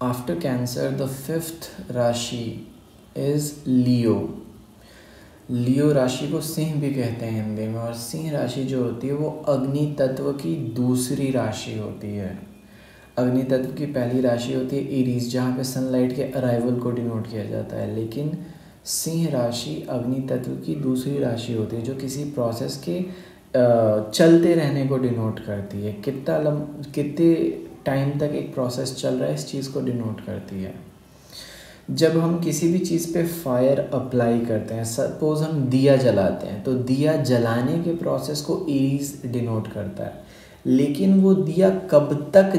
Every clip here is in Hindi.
After Cancer, the fifth राशि is Leo. लियो राशि को सिंह भी कहते हैं हिंदी में, और सिंह राशि जो होती है वो अग्नि तत्व की दूसरी राशि होती है। अग्नि तत्व की पहली राशि होती है एरीज, जहाँ पे सनलाइट के अराइवल को डिनोट किया जाता है, लेकिन सिंह राशि अग्नि तत्व की दूसरी राशि होती है जो किसी प्रोसेस के चलते रहने को डिनोट करती है। कितने टाइम तक एक प्रोसेस चल रहा है इस चीज़ को डिनोट करती है। जब हम किसी भी चीज़ पे फायर अप्लाई करते हैं, सपोज हम दिया जलाते हैं, तो दिया जलाने के प्रोसेस को एरीज डिनोट करता है, लेकिन वो दिया कब तक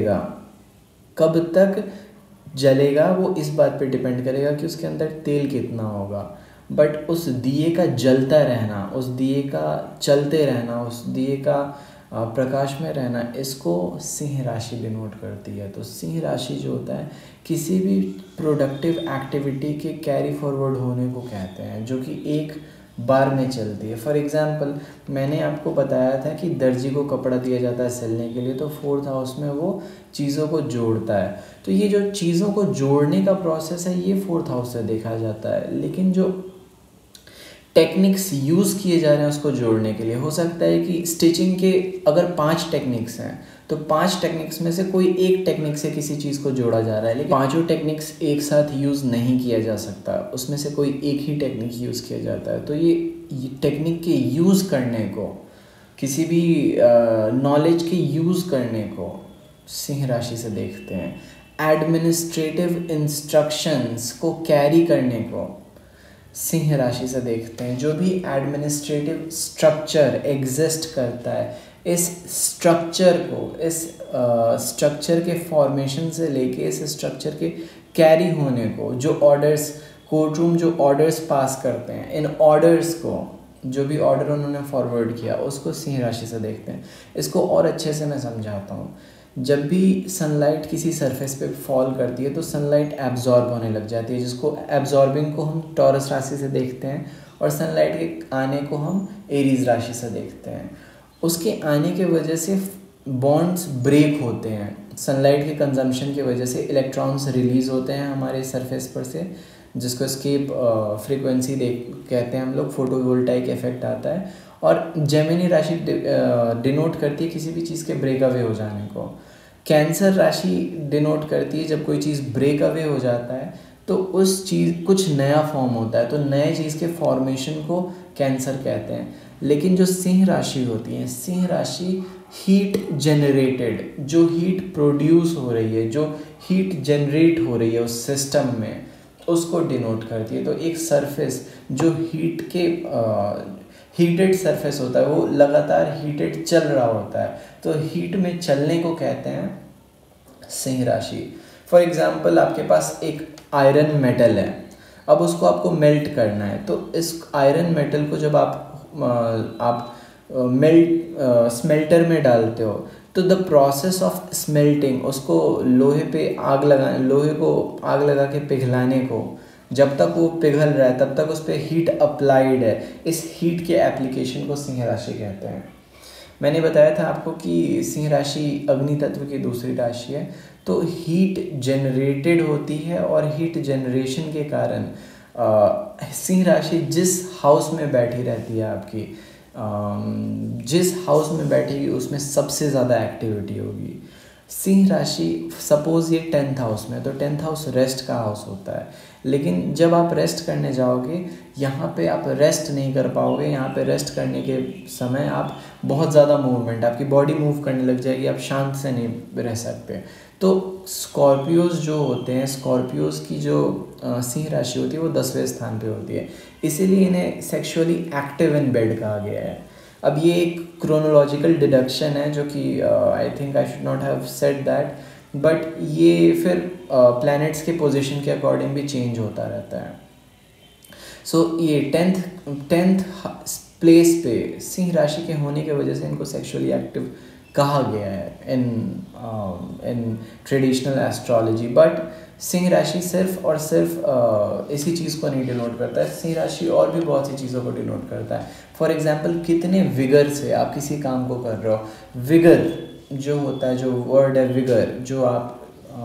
जलेगा वो इस बात पे डिपेंड करेगा कि उसके अंदर तेल कितना होगा। बट उस दिए का जलता रहना, उस दिए का चलते रहना, उस दिए का प्रकाश में रहना, इसको सिंह राशि डिनोट करती है। तो सिंह राशि जो होता है किसी भी प्रोडक्टिव एक्टिविटी के कैरी फॉरवर्ड होने को कहते हैं, जो कि एक बार में चलती है। फॉर एग्जांपल, मैंने आपको बताया था कि दर्जी को कपड़ा दिया जाता है सिलने के लिए, तो फोर्थ हाउस में वो चीज़ों को जोड़ता है। तो ये जो चीज़ों को जोड़ने का प्रोसेस है ये फोर्थ हाउस से देखा जाता है, लेकिन जो टेक्निक्स यूज़ किए जा रहे हैं उसको जोड़ने के लिए, हो सकता है कि स्टिचिंग के अगर 5 टेक्निक्स हैं तो 5 टेक्निक्स में से कोई एक टेक्निक से किसी चीज़ को जोड़ा जा रहा है, लेकिन पांचों टेक्निक्स एक साथ यूज़ नहीं किया जा सकता, उसमें से कोई एक ही टेक्निक यूज़ किया जाता है। तो ये टेक्निक के यूज़ करने को, किसी भी नॉलेज के यूज़ करने को सिंह राशि से देखते हैं। एडमिनिस्ट्रेटिव इंस्ट्रक्शंस को कैरी करने को सिंह राशि से देखते हैं। जो भी एडमिनिस्ट्रेटिव स्ट्रक्चर एग्जिस्ट करता है, इस स्ट्रक्चर के फॉर्मेशन से लेके इस स्ट्रक्चर के कैरी होने को, जो ऑर्डर्स, कोर्ट रूम जो ऑर्डर्स पास करते हैं, इन ऑर्डर्स को, जो भी ऑर्डर उन्होंने फॉरवर्ड किया उसको सिंह राशि से देखते हैं। इसको और अच्छे से मैं समझाता हूँ। जब भी सनलाइट किसी सरफेस पे फॉल करती है तो सनलाइट एब्जॉर्ब होने लग जाती है, जिसको एब्जॉर्बिंग को हम टॉरस राशि से देखते हैं, और सनलाइट के आने को हम एरीज राशि से देखते हैं। उसके आने के वजह से बॉन्ड्स ब्रेक होते हैं, सनलाइट के कंजम्पशन की वजह से इलेक्ट्रॉन्स रिलीज होते हैं हमारे सरफेस पर से, जिसको एस्केप फ्रीक्वेंसी कहते हैं हम लोग, फोटोवोल्टाइक इफेक्ट आता है। और जेमिनी राशि डिनोट करती है किसी भी चीज़ के ब्रेक अवे हो जाने को। कैंसर राशि डिनोट करती है जब कोई चीज़ ब्रेक अवे हो जाता है तो उस चीज़ कुछ नया फॉर्म होता है, तो नए चीज़ के फॉर्मेशन को कैंसर कहते हैं। लेकिन जो सिंह राशि होती है, सिंह राशि हीट जनरेटेड, जो हीट प्रोड्यूस हो रही है, जो हीट जनरेट हो रही है उस सिस्टम में, उसको डिनोट करती है। तो एक सरफेस जो हीटेड सरफेस होता है वो लगातार हीटेड चल रहा होता है, तो हीट में चलने को कहते हैं सिंह राशि। फॉर एग्जांपल, आपके पास एक आयरन मेटल है, अब उसको आपको मेल्ट करना है, तो इस आयरन मेटल को जब आप स्मेल्टर में डालते हो, तो द प्रोसेस ऑफ स्मेल्टिंग, उसको लोहे को आग लगा के पिघलाने को, जब तक वो पिघल रहा है तब तक उस पर हीट अप्लाइड है, इस हीट के एप्लीकेशन को सिंह राशि कहते हैं। मैंने बताया था आपको कि सिंह राशि अग्नि तत्व की दूसरी राशि है, तो हीट जनरेटेड होती है, और हीट जनरेशन के कारण सिंह राशि जिस हाउस में बैठी रहती है आपकी, जिस हाउस में बैठेगी उसमें सबसे ज़्यादा एक्टिविटी होगी। सिंह राशि सपोज ये 10th हाउस में, तो 10th हाउस रेस्ट का हाउस होता है, लेकिन जब आप रेस्ट करने जाओगे यहाँ पे आप रेस्ट नहीं कर पाओगे। यहाँ पे रेस्ट करने के समय आप बहुत ज़्यादा मूवमेंट, आपकी बॉडी मूव करने लग जाएगी, आप शांत से नहीं रह सकते। तो स्कॉर्पियोज जो होते हैं, स्कॉर्पियोज की जो सिंह राशि होती है वो 10वें स्थान पे होती है, इसीलिए इन्हें सेक्सुअली एक्टिव इन बेड कहा गया है। अब ये एक क्रोनोलॉजिकल डिडक्शन है जो कि I think I should not have said that, but ये फिर प्लैनेट्स के पोजीशन के अकॉर्डिंग भी चेंज होता रहता है। सो ये 10th प्लेस पे सिंह राशि के होने की वजह से इनको सेक्सुअली एक्टिव कहा गया है इन ट्रेडिशनल एस्ट्रोलॉजी। बट सिंह राशि सिर्फ और सिर्फ इसी चीज़ को नहीं डिनोट करता है, सिंह राशि और भी बहुत सी चीज़ों को डिनोट करता है। फॉर एग्जांपल, कितने विगर से आप किसी काम को कर रहे हो। विगर जो होता है, जो वर्ड है विगर, जो आप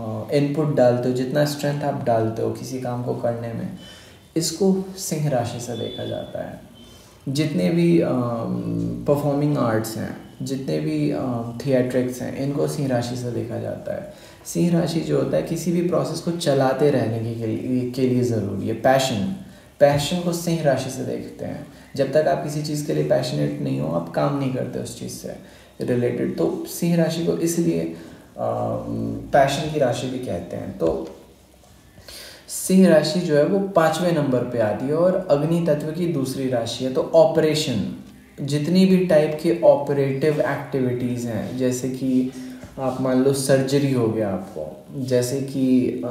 इनपुट डालते हो, जितना स्ट्रेंथ आप डालते हो किसी काम को करने में, इसको सिंह राशि से देखा जाता है। जितने भी परफॉर्मिंग आर्ट्स हैं, जितने भी थिएट्रिक्स हैं, इनको सिंह राशि से देखा जाता है। सिंह राशि जो होता है किसी भी प्रोसेस को चलाते रहने के लिए ज़रूरी है। पैशन को सिंह राशि से देखते हैं। जब तक आप किसी चीज़ के लिए पैशनेट नहीं हो, आप काम नहीं करते उस चीज़ से रिलेटेड। तो सिंह राशि को इसलिए पैशन की राशि भी कहते हैं। तो सिंह राशि जो है वो 5वें नंबर पे आती है और अग्नि तत्व की दूसरी राशि है। तो ऑपरेशन, जितनी भी टाइप के ऑपरेटिव एक्टिविटीज़ हैं, जैसे कि आप मान लो सर्जरी हो गया आपको, जैसे कि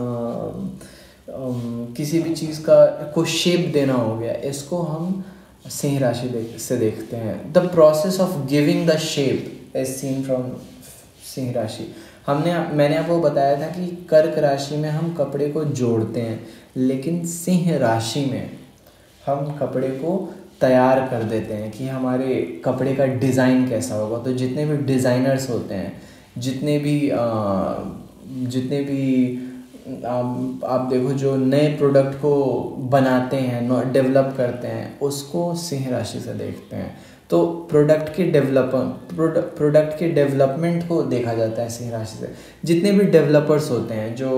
किसी भी चीज़ को शेप देना हो गया, इसको हम सिंह राशि से देखते हैं। The process of giving the shape is seen from सिंह राशि। मैंने आपको बताया था कि कर्क राशि में हम कपड़े को जोड़ते हैं, लेकिन सिंह राशि में हम कपड़े को तैयार कर देते हैं कि हमारे कपड़े का डिज़ाइन कैसा होगा। तो जितने भी डिज़ाइनर्स होते हैं, जितने भी आप देखो जो नए प्रोडक्ट को बनाते हैं, डेवलप करते हैं, उसको सिंह राशि से देखते हैं। तो प्रोडक्ट के डेवलपमेंट को देखा जाता है सिंह राशि से। जितने भी डेवलपर्स होते हैं, जो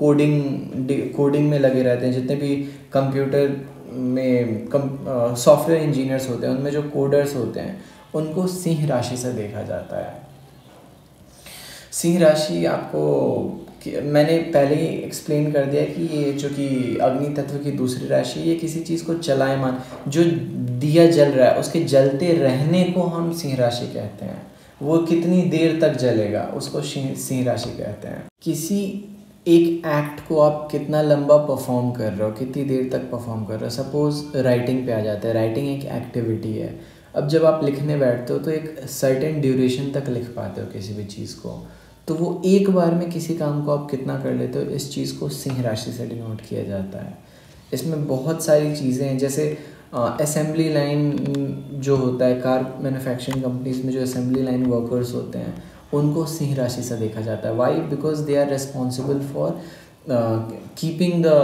कोडिंग में लगे रहते हैं, जितने भी कंप्यूटर में सॉफ्टवेयर इंजीनियर्स होते हैं, उनमें जो कोडर्स होते हैं, उनको सिंह राशि से देखा जाता है। सिंह राशि आपको मैंने पहले ही एक्सप्लेन कर दिया कि ये जो कि अग्नि तत्व की दूसरी राशि, ये किसी चीज़ को चलायमान, जो दिया जल रहा है उसके जलते रहने को हम सिंह राशि कहते हैं। वो कितनी देर तक जलेगा उसको सिंह राशि कहते हैं। किसी एक एक्ट को आप कितना लंबा परफॉर्म कर रहे हो, कितनी देर तक परफॉर्म कर रहे हो। सपोज़ राइटिंग पे आ जाता है। राइटिंग एक एक्टिविटी है। अब जब आप लिखने बैठते हो तो एक सर्टेन ड्यूरेशन तक लिख पाते हो किसी भी चीज़ को। तो वो एक बार में किसी काम को आप कितना कर लेते हो, इस चीज़ को सिंह राशि से डिनोट किया जाता है। इसमें बहुत सारी चीज़ें हैं, जैसे असेंबली लाइन जो होता है, कार मैन्युफैक्चरिंग कंपनीज में जो असेंबली लाइन वर्कर्स होते हैं, उनको सिंह राशि से देखा जाता है। Why? Because they are responsible for keeping the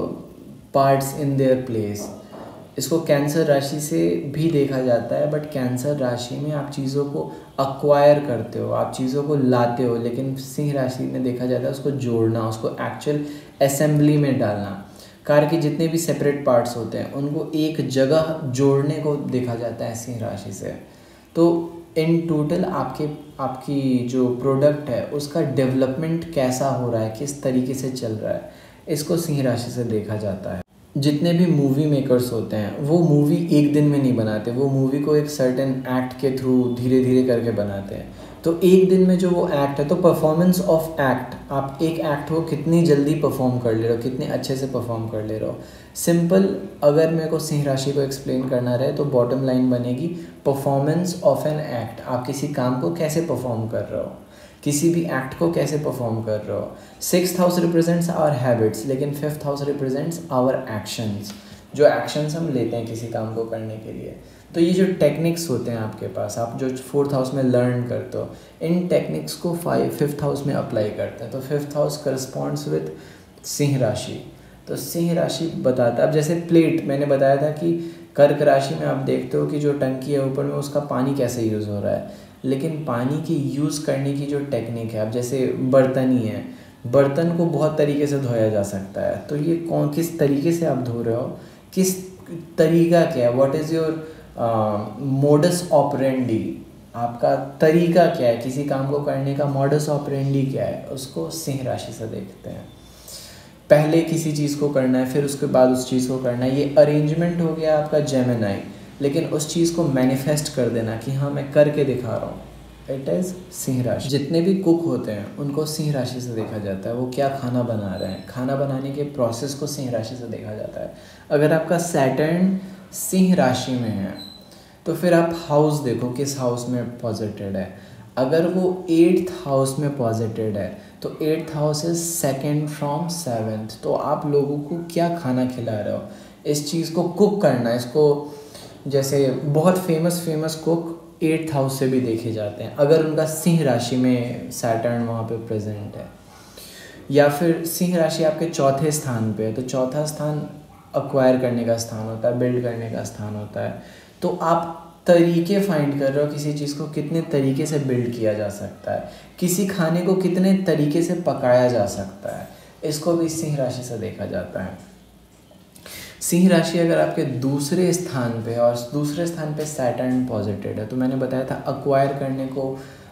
parts in their place. इसको कैंसर राशि से भी देखा जाता है, बट कैंसर राशि में आप चीज़ों को अक्वायर करते हो, आप चीज़ों को लाते हो, लेकिन सिंह राशि में देखा जाता है उसको जोड़ना, उसको एक्चुअल असेंबली में डालना। कार के जितने भी सेपरेट पार्ट्स होते हैं उनको एक जगह जोड़ने को देखा जाता है सिंह राशि से। तो इन टोटल आपकी जो प्रोडक्ट है उसका डेवलपमेंट कैसा हो रहा है, किस तरीके से चल रहा है, इसको सिंह राशि से देखा जाता है। जितने भी मूवी मेकर्स होते हैं वो मूवी एक दिन में नहीं बनाते, वो मूवी को एक सर्टेन एक्ट के थ्रू धीरे धीरे करके बनाते हैं। तो एक दिन में जो वो एक्ट है, तो परफॉर्मेंस ऑफ एक्ट, आप एक एक्ट को कितनी जल्दी परफॉर्म कर ले रहे हो, कितने अच्छे से परफॉर्म कर ले रहे हो। सिंपल अगर मेरे को सिंह राशि को एक्सप्लेन करना रहे तो बॉटम लाइन बनेगी परफॉर्मेंस ऑफ एन एक्ट। आप किसी काम को कैसे परफॉर्म कर रहे हो, किसी भी एक्ट को कैसे परफॉर्म कर रहे हो। 6th house represents our habits, लेकिन 5th house represents our actions, जो एक्शंस हम लेते हैं किसी काम को करने के लिए। तो ये जो टेक्निक्स होते हैं आपके पास, आप जो 4th हाउस में लर्न करते हो, इन टेक्निक्स को 5th हाउस में अप्लाई करते हैं। तो 5th house corresponds with Singh राशि। तो सिंह राशि बताता है, अब जैसे प्लेट मैंने बताया था कि कर्क राशि में आप देखते हो कि जो टंकी है ऊपर में उसका पानी कैसे यूज़ हो रहा है, लेकिन पानी की यूज़ करने की जो टेक्निक है, अब जैसे बर्तन ही है, बर्तन को बहुत तरीके से धोया जा सकता है। तो ये किस तरीके से आप धो रहे हो, किस तरीका क्या है, what is your modus operandi, आपका तरीका क्या है, किसी काम को करने का मोडस ऑपरेंडी क्या है, उसको सिंह राशि से देखते हैं। पहले किसी चीज़ को करना है, फिर उसके बाद उस चीज़ को करना है, ये अरेंजमेंट हो गया आपका जेमिनी। लेकिन उस चीज़ को मैनिफेस्ट कर देना कि हाँ मैं करके दिखा रहा हूँ, इट इज़ सिंह राशि। जितने भी कुक होते हैं उनको सिंह राशि से देखा जाता है। वो क्या खाना बना रहे हैं, खाना बनाने के प्रोसेस को सिंह राशि से देखा जाता है। अगर आपका सैटर्न सिंह राशि में है तो फिर आप हाउस देखो किस हाउस में पॉजिटेड है। अगर वो 8th हाउस में पॉजिटेड है तो 8th house is 2nd from 7th। तो आप लोगों को क्या खाना खिला रहे हो, इस चीज़ को कुक करना, इसको जैसे बहुत फेमस कुक 8th हाउस से भी देखे जाते हैं अगर उनका सिंह राशि में सैटर्न वहाँ पे प्रेजेंट है। या फिर सिंह राशि आपके चौथे स्थान पे है, तो चौथा स्थान अक्वायर करने का स्थान होता है, बिल्ड करने का स्थान होता है। तो आप तरीके फाइंड कर रहे हो किसी चीज़ को कितने तरीके से बिल्ड किया जा सकता है, किसी खाने को कितने तरीके से पकाया जा सकता है, इसको भी सिंह राशि से देखा जाता है। सिंह राशि अगर आपके दूसरे स्थान पे है और दूसरे स्थान पे सैटर्न पॉजिटेड है, तो मैंने बताया था अक्वायर करने को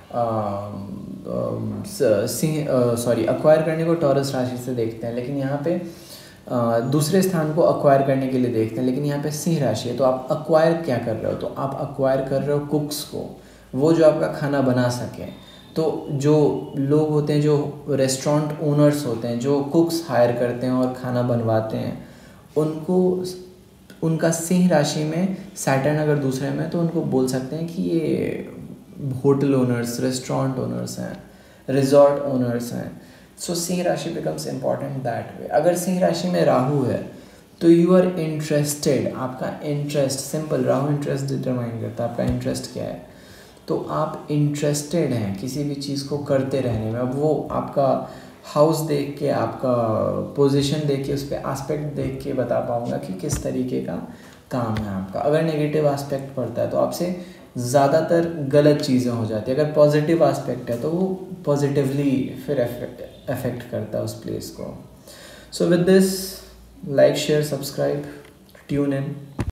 अक्वायर करने को टॉरस राशि से देखते हैं, लेकिन यहाँ पे दूसरे स्थान को अक्वायर करने के लिए देखते हैं, लेकिन यहाँ पे सिंह राशि है। तो आप अक्वायर क्या कर रहे हो, तो आप अक्वायर कर रहे हो कुक्स को, वो जो आपका खाना बना सकें। तो जो लोग होते हैं, जो रेस्टोरेंट ओनर्स होते हैं, जो कुक्स हायर करते हैं और खाना बनवाते हैं, उनको उनका सिंह राशि में सैटर्न अगर दूसरे में, तो उनको बोल सकते हैं कि ये होटल ओनर्स, रेस्टोरेंट ओनर्स हैं, रिजॉर्ट ओनर्स हैं। सो सिंह राशि बिकम्स इम्पॉर्टेंट दैट वे। अगर सिंह राशि में राहु है तो यू आर इंटरेस्टेड, आपका interest, simple, Rahu interest determine करता है, आपका इंटरेस्ट क्या है। तो आप इंटरेस्टेड हैं किसी भी चीज़ को करते रहने में। अब वो आपका हाउस देख के, आपका पोजीशन देख के, उस पर एस्पेक्ट देख के बता पाऊँगा कि किस तरीके का काम है आपका। अगर नेगेटिव एस्पेक्ट पड़ता है तो आपसे ज़्यादातर गलत चीज़ें हो जाती है। अगर पॉजिटिव एस्पेक्ट है तो वो पॉजिटिवली फिर अफेक्ट करता है उस प्लेस को। So with this, like, share, subscribe, tune in.